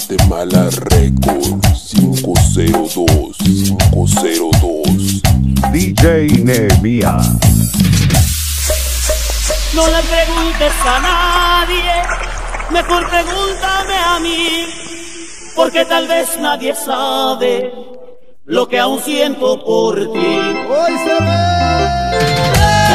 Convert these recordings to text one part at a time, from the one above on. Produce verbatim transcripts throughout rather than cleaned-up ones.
Guatemala Records cinco cero dos, cinco cero dos. D J Nehemia. No le preguntes a nadie, mejor pregúntame a mí, porque tal vez nadie sabe lo que aún siento por ti. ¡Hoy se ve!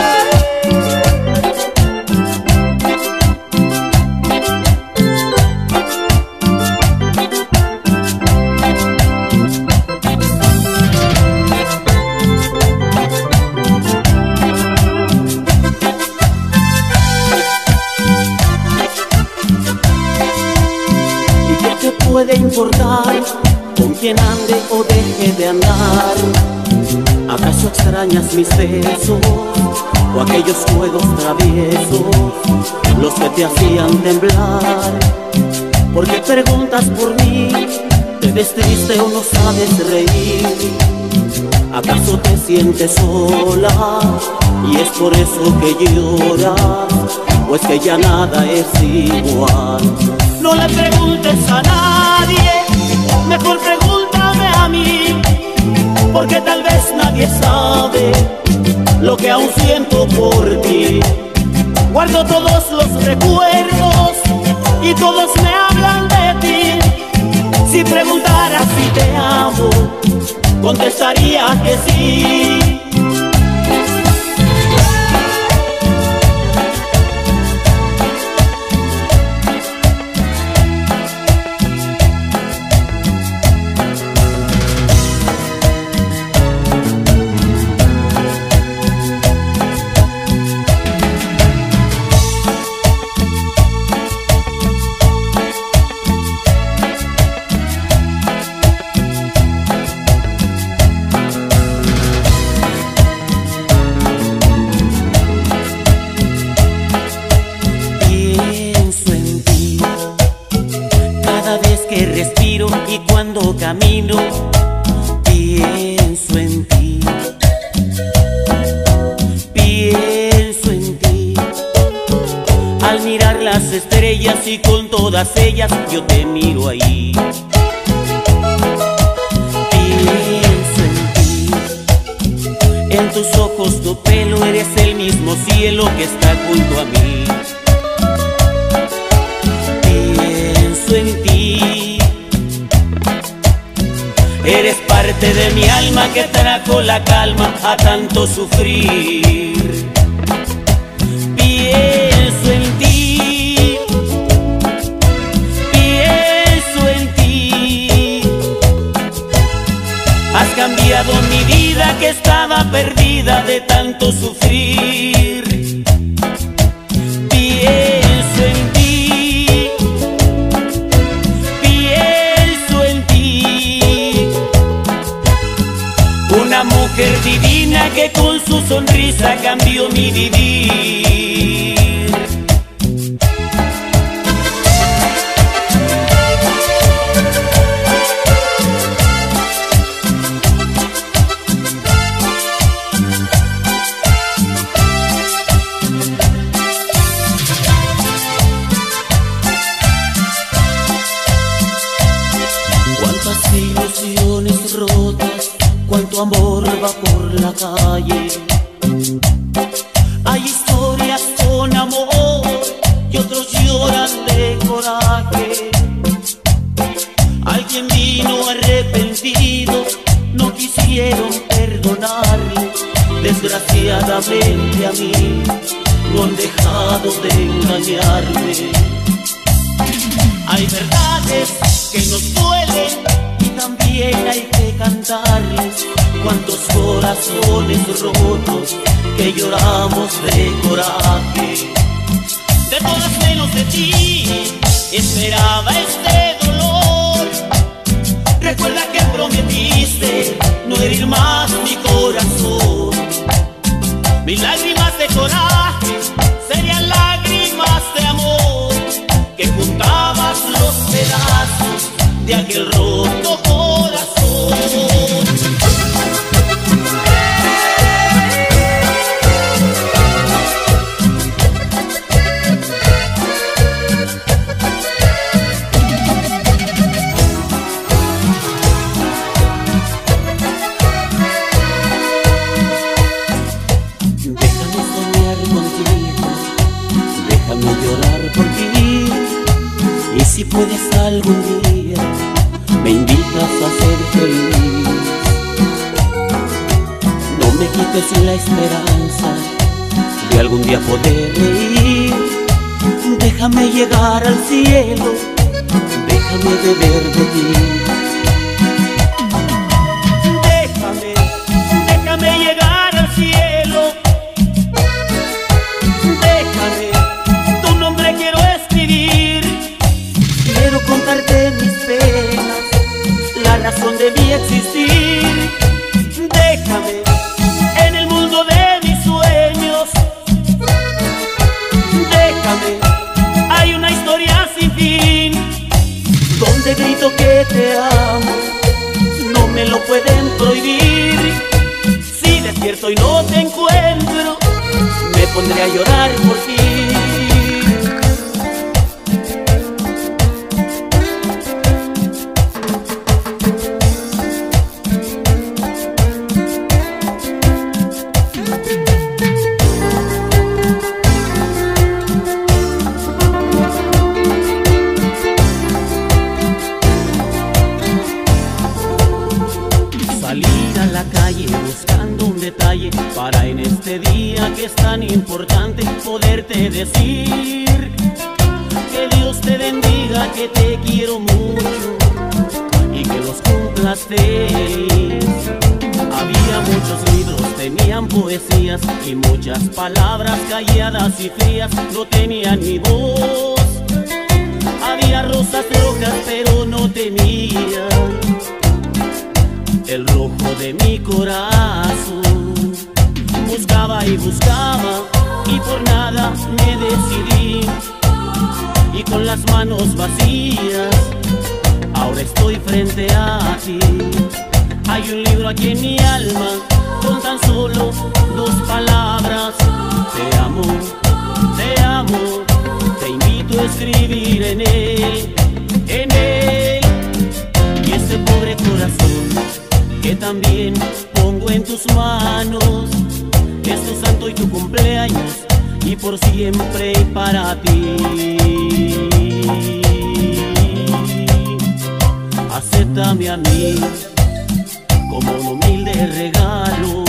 Puede importar con quién ande o deje de andar. ¿Acaso extrañas mis besos o aquellos juegos traviesos, los que te hacían temblar? ¿Por qué preguntas por mí? ¿Te ves triste o no sabes reír? ¿Acaso te sientes sola y es por eso que lloras? ¿O es que ya nada es igual? No le preguntes a nadie, mejor pregúntame a mí, porque tal vez nadie sabe lo que aún siento por ti. Guardo todos los recuerdos y todos me hablan de ti. Si preguntaras si te amo, contestaría que sí. Y cuando camino, pienso en ti, pienso en ti. Al mirar las estrellas y con todas ellas yo te miro ahí. Pienso en ti, en tus ojos tu pelo, eres el mismo cielo que está junto a mí. Pienso en ti, eres parte de mi alma que trajo la calma a tanto sufrir. Pienso en ti, pienso en ti. Has cambiado mi vida que estaba perdida de tanto sufrir. Pienso en ti, pienso en ti. Una mujer divina que con su sonrisa cambió mi vivir. Cuántas ilusiones rotas, cuánto amor va por la calle. Hay historias con amor y otros lloran de coraje. Alguien vino arrepentido, no quisieron perdonarle. Desgraciadamente a mí no han dejado de engañarme. Hay verdades que nos duelen y también hay que cantarles. Cuántos corazones rotos que lloramos de coraje. De todas menos de ti esperaba este dolor. Recuerda que prometiste no herir más mi corazón. Mis lágrimas de coraje serían lágrimas de amor, que juntabas los pedazos de aquel roto corazón. prometes algún día, me invitas a ser feliz. No me quites la esperanza de algún día poder reír. Déjame llegar al cielo, déjame beber de ti. Déjame, déjame llegar al cielo. Déjame, tu nombre quiero escribir. Quiero contarte mis penas, la razón de mi existir. Déjame, en el mundo de mis sueños. Déjame, hay una historia sin fin, donde grito que te amo, no me lo pueden prohibir. Si despierto y no te encuentro, me pondré a llorar por ti. Salir a la calle buscando un detalle para en este día que es tan importante poderte decir que Dios te bendiga, que te quiero mucho y que los cumplas seis. Había muchos libros, tenían poesías y muchas palabras calladas y frías no tenían mi voz. Había rosas rojas pero no tenían el rojo de mi corazón. Buscaba y buscaba y por nada me decidí, y con las manos vacías ahora estoy frente a ti. Hay un libro aquí en mi alma con tan solo dos palabras: te amo, te amo, te invito a escribir en él, en él. Y este pobre corazón que también pongo en tus manos, es tu santo y tu cumpleaños, y por siempre y para ti. Acéptame a mí como un humilde regalo.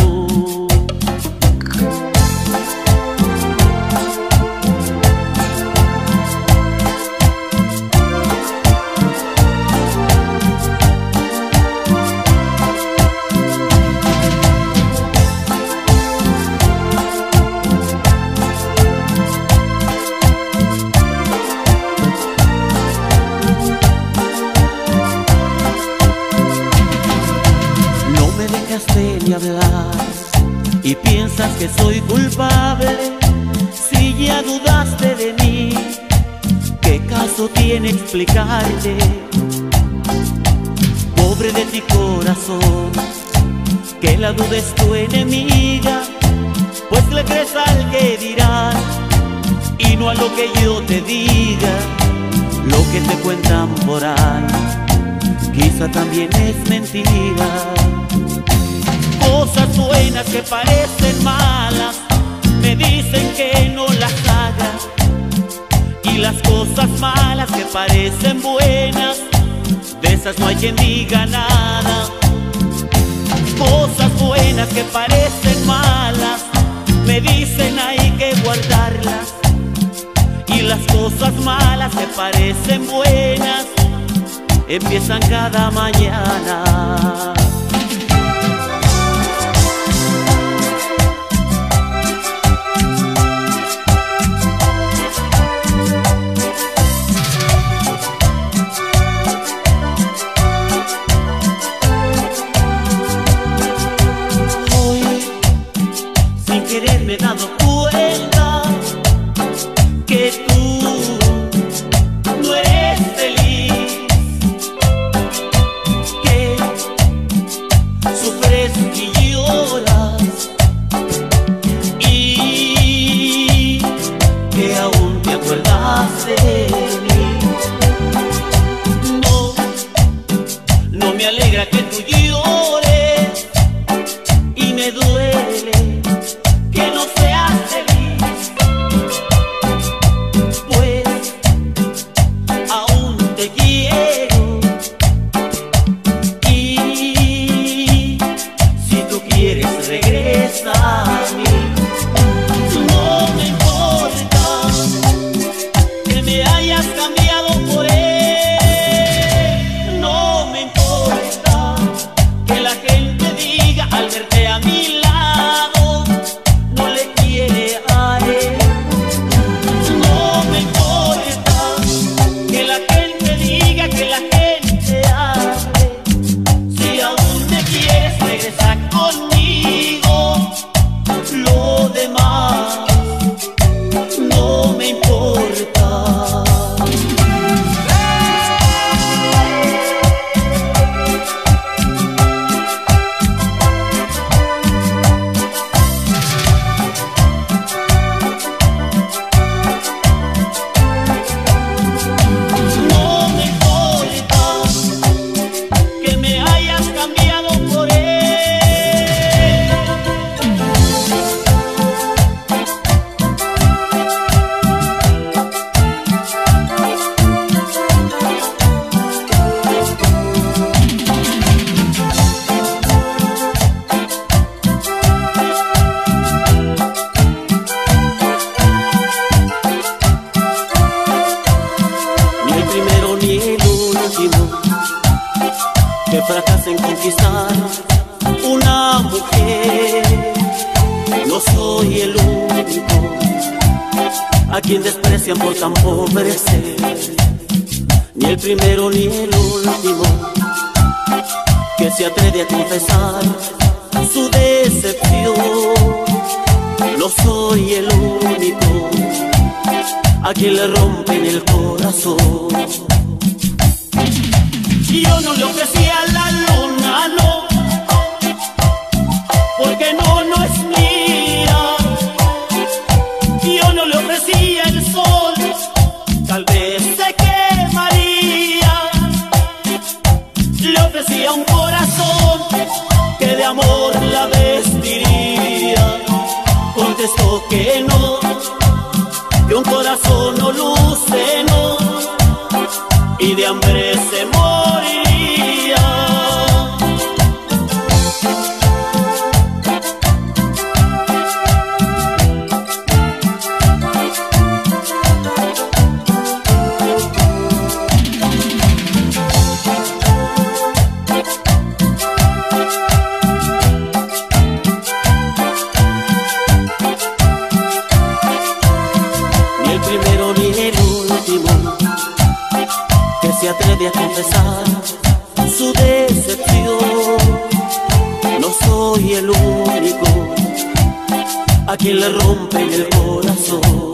Ni hablar y piensas que soy culpable. Si ya dudaste de mí, ¿qué caso tiene explicarte? Pobre de ti corazón, que la duda es tu enemiga, pues le crees al que dirán y no a lo que yo te diga. Lo que te cuentan por ahí quizá también es mentira. Cosas buenas que parecen malas, me dicen que no las haga, y las cosas malas que parecen buenas, de esas no hay quien diga nada. Cosas buenas que parecen malas, me dicen hay que guardarlas, y las cosas malas que parecen buenas, empiezan cada mañana. Me he dado cuenta que tú no eres feliz, que sufres y lloras, y que aún te acuerdas de mí. No, no me alegra que tú llores, y me duele que no seas feliz, pues aún te quiero. quien desprecian por tan pobre ser, ni el primero ni el último que se atreve a confesar su decepción. No soy el único a quien le rompen el corazón. Yo no le ofrecí a la luna, no, porque no, no es mía. Yo no le ofrecí el sol, tal vez se quemaría. Le ofrecía un corazón que de amor la vestiría. Contestó que no, que un corazón no luce, no, y de hambre se moriría. Se atreve a confesar su decepción. No soy el único a quien le rompen el corazón.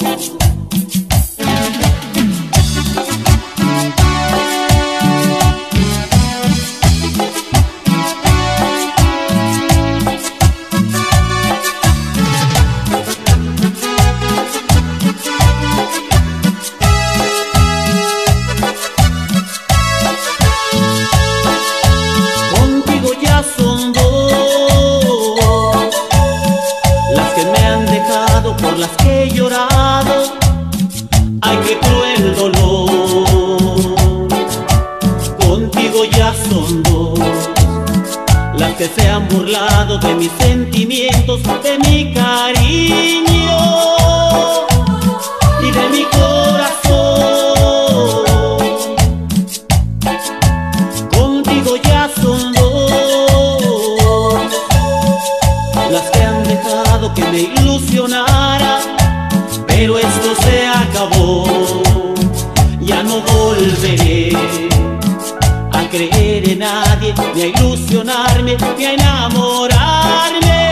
Por las que he llorado, ay, qué cruel dolor. Contigo ya son dos las que se han burlado de mis sentimientos, de mi cariño y de mi corazón. Contigo ya son dos las que han dejado que me ilusionara, pero esto se acabó. Ya no volveré a creer en nadie, ni a ilusionarme, ni a enamorarme,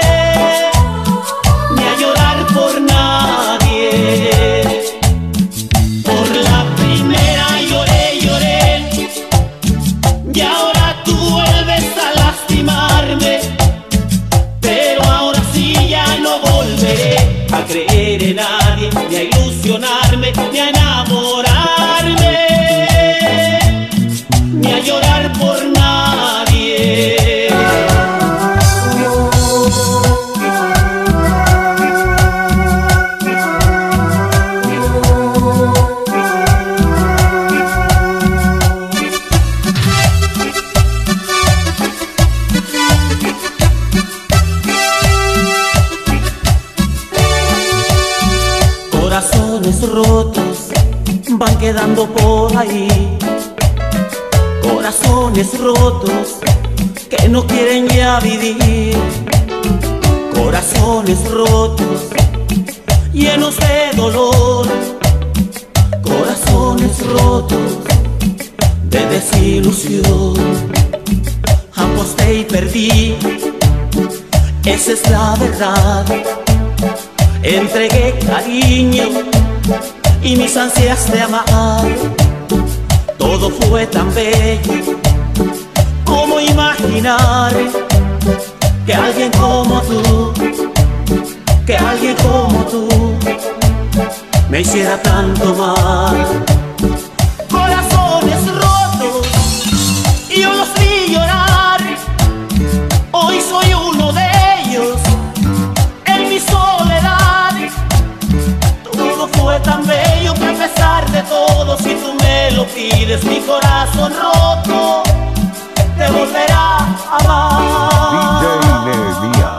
ni a llorar por nadie. Por la primera lloré, lloré, y ahora tú vuelves a lastimarme. Pero ahora sí ya no volveré a creer en nadie, ni a ilusionarme, ni a enamorarme, ni a llorar por nadie. Corazones rotos van quedando por ahí, corazones rotos que no quieren ya vivir, corazones rotos llenos de dolor, corazones rotos de desilusión. Aposté y perdí, esa es la verdad. Entregué cariño y mis ansias de amar. Todo fue tan bello, como imaginar que alguien como tú, que alguien como tú me hiciera tanto mal. Corazones rotos, yo los vi llorar, hoy soy uno de ellos en mi soledad. Todo fue tan bello que a pesar de todo, si tú me lo pides, mi corazón roto te volverá a amar. D J Nemia.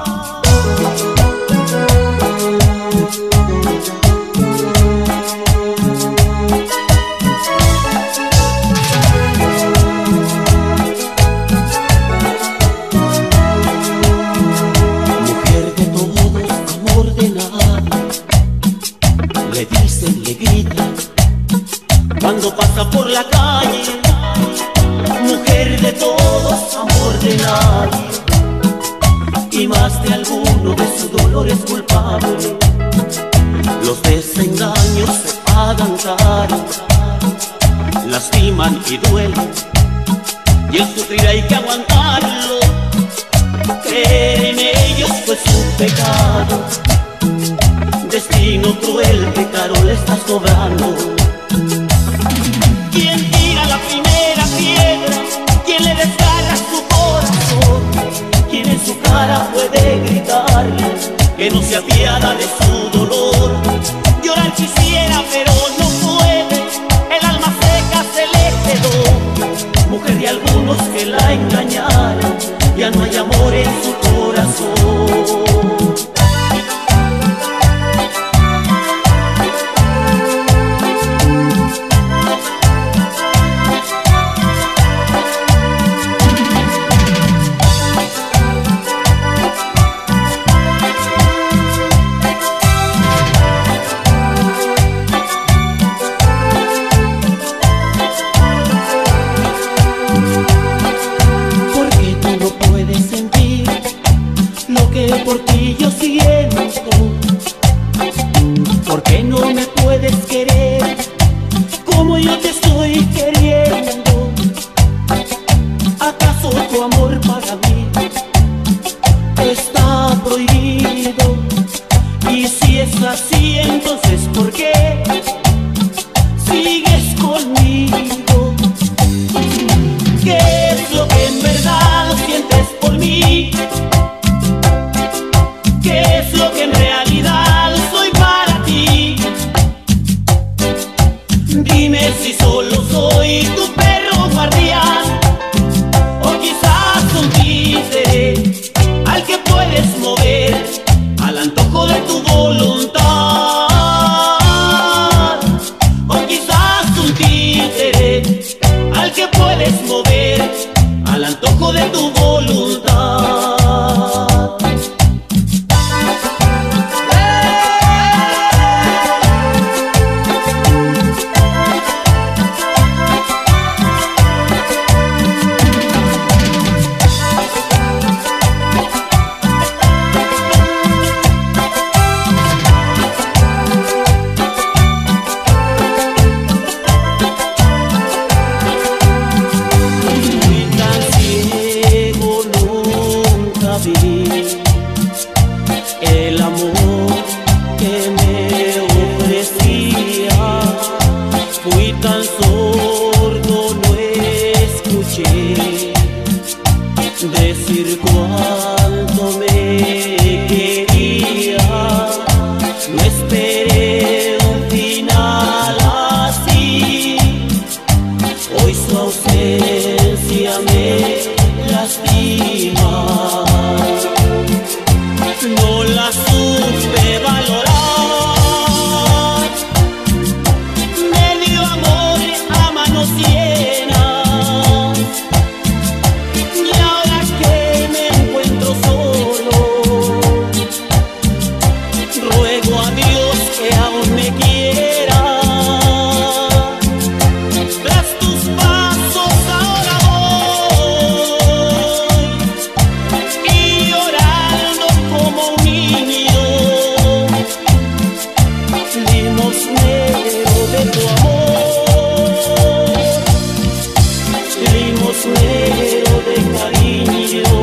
Mujer de todos, amor de nada, le diste le grita cuando pasa por la calle. Mujer de todos, amor de nadie, y más de alguno de su dolor es culpable. Los desengaños se pagan caro, lastiman y duelen, y el sufrir hay que aguantarlo. Creer en ellos fue su pecado, destino cruel que caro le estás cobrando. ¿Quién tira la primera piedra? ¿Quién le desgarra su corazón? ¿Quién en su cara puede gritarle que no se apiada de su dolor? Llorar quisiera pero no puede, el alma seca se le quedó. Mujer de algunos que la engañaron, ya no hay amor en su corazón. Por ti yo siento, ¿por qué no me puedes querer como yo te estoy queriendo? ¿Acaso tu amor para mí está prohibido? Y si es así, entonces ¿por qué sigues conmigo? ¿Qué es lo que en verdad sientes por mí? ¿Qué es lo que en realidad soy para ti? Dime si solo soy tu perro guardián, o quizás un títere al que puedes mover al antojo de tu voluntad. O quizás un títere al que puedes mover al antojo de tu voluntad. El amor que me ofrecía, fui tan sordo, no escuché decir cuánto me quería. No esperé un final así, hoy su ausencia me lastima. No la supe valorar, me dio amor a manos llenas, y ahora que me encuentro solo, ruego a Dios que aún me quiera. Tras tus pasos ahora voy, y llorando como un niño, limosnero de tu amor, limosnero de cariño.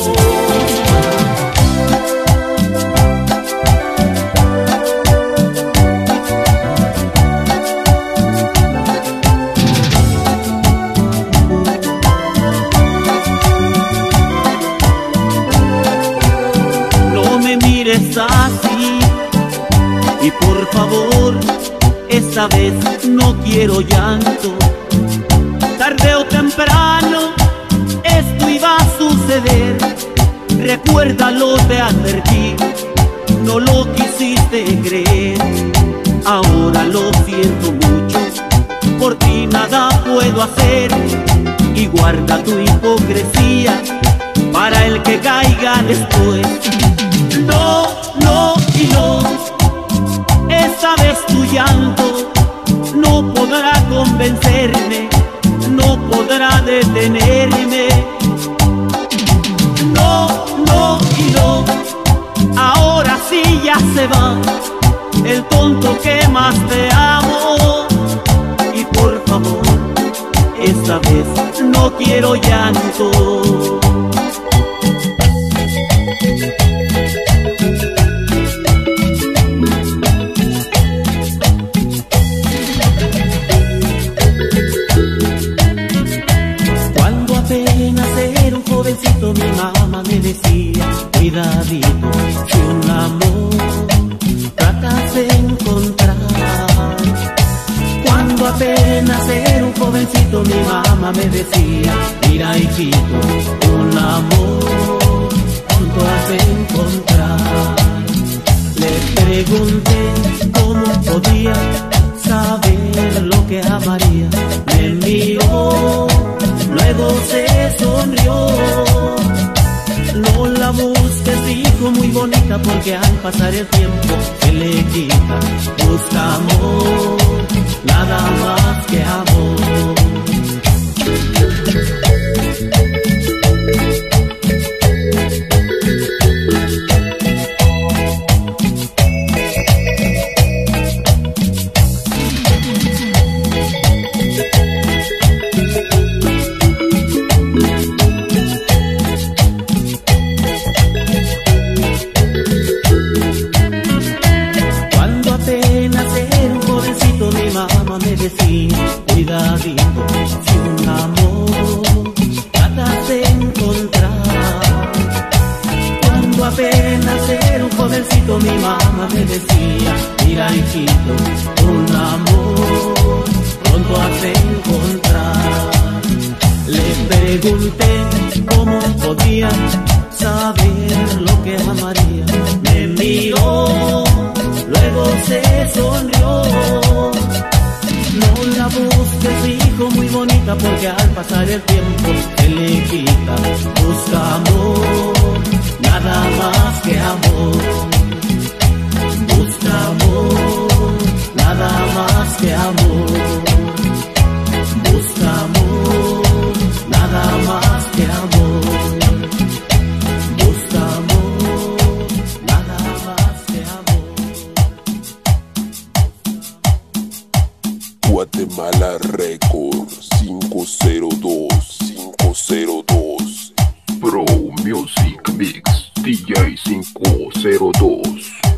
No me mires así, y por favor, esta vez no quiero llanto. Tarde o temprano esto iba a suceder. Recuérdalo, te advertí, no lo quisiste creer. Ahora lo siento mucho, por ti nada puedo hacer. Y guarda tu hipocresía para el que caiga después. No, no y no, esta vez tu llanto no podrá convencerme, no podrá detenerme. No, no y no, ahora sí ya se va el tonto que más te amo. Y por favor, esta vez no quiero llanto. Cuando apenas era un jovencito, mi mamá me decía: cuidadito, si un amor tratas de encontrar. Cuando apenas era un jovencito, mi mamá me decía: mira, hijito, un amor pronto has de encontrar. Le pregunté cómo podía saber lo que amaría. Me miró, luego se sonrió. No la busques, hijo, muy bonita, porque al pasar el tiempo se le quita. Busca amor, nada más que amor. Cuidadito, si un amor tratas de encontrar. Cuando apenas era un jovencito, mi mamá me decía: mira, hijito, un amor pronto has de encontrar. Le pregunté cómo podía saber lo que amaría. Me miró, luego se sonrió. No la busques, hijo, muy bonita, porque al pasar el tiempo se le quita. Busca amor, nada más que amor. Busca amor, nada más que amor. Busca amor, nada más que amor. Busca amor, nada más que amor. Guatemala Records cinco cero dos cinco cero dos Pro Music Mix D J cinco cero dos.